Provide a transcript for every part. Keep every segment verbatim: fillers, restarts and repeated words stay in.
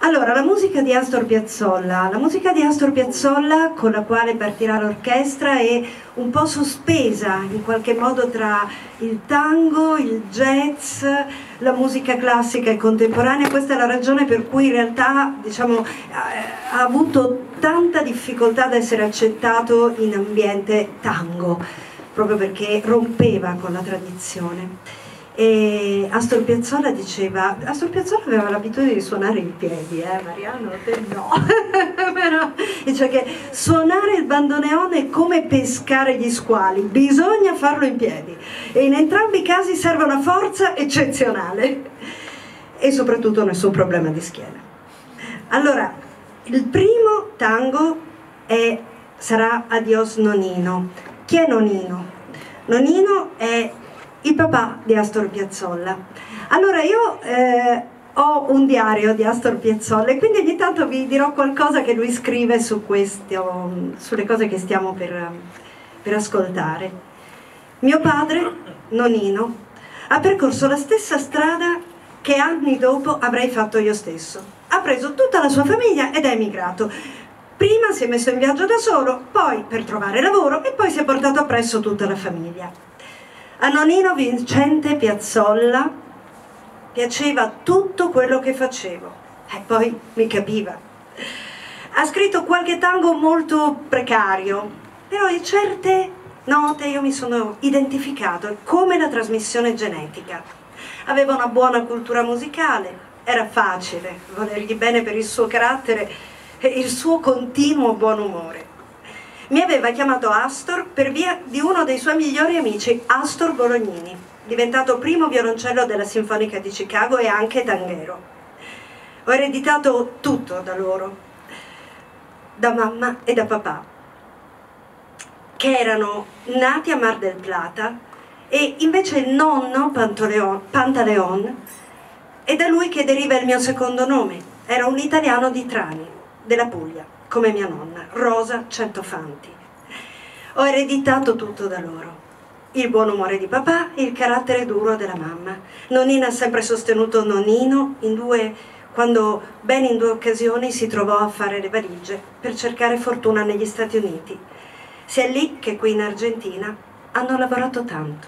Allora, la musica di Astor Piazzolla, la musica di Astor Piazzolla con la quale partirà l'orchestra è un po' sospesa in qualche modo tra il tango, il jazz, la musica classica e contemporanea. Questa è la ragione per cui in realtà, diciamo, ha avuto tanta difficoltà ad essere accettato in ambiente tango, proprio perché rompeva con la tradizione. E Astor Piazzolla diceva, Astor Piazzolla aveva l'abitudine di suonare in piedi, eh Mariano, te no, però dice che suonare il bandoneone è come pescare gli squali, bisogna farlo in piedi e in entrambi i casi serve una forza eccezionale e soprattutto nessun problema di schiena. Allora, il primo tango è, sarà Adios Nonino. Chi è Nonino? Nonino è il papà di Astor Piazzolla. Allora io eh, ho un diario di Astor Piazzolla e quindi ogni tanto vi dirò qualcosa che lui scrive su questo, sulle cose che stiamo per, per ascoltare. Mio padre, Nonino, ha percorso la stessa strada che anni dopo avrei fatto io stesso. Ha preso tutta la sua famiglia ed è emigrato. Prima si è messo in viaggio da solo, poi per trovare lavoro e poi si è portato appresso tutta la famiglia. A Nonino Vincente Piazzolla piaceva tutto quello che facevo e poi mi capiva. Ha scritto qualche tango molto precario, però in certe note io mi sono identificato come la trasmissione genetica. Aveva una buona cultura musicale, era facile volergli bene per il suo carattere e il suo continuo buon umore. Mi aveva chiamato Astor per via di uno dei suoi migliori amici, Astor Bolognini, diventato primo violoncello della Sinfonica di Chicago e anche tanghero. Ho ereditato tutto da loro, da mamma e da papà, che erano nati a Mar del Plata, e invece il nonno, Pantaleon, Pantaleon, è da lui che deriva il mio secondo nome. Era un italiano di Trani, della Puglia, come mia nonna, Rosa Centofanti. Ho ereditato tutto da loro. Il buon umore di papà e il carattere duro della mamma. Nonnina ha sempre sostenuto Nonino in due, quando ben in due occasioni si trovò a fare le valigie per cercare fortuna negli Stati Uniti. Sia lì che qui in Argentina hanno lavorato tanto.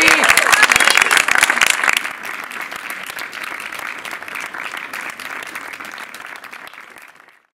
applausi.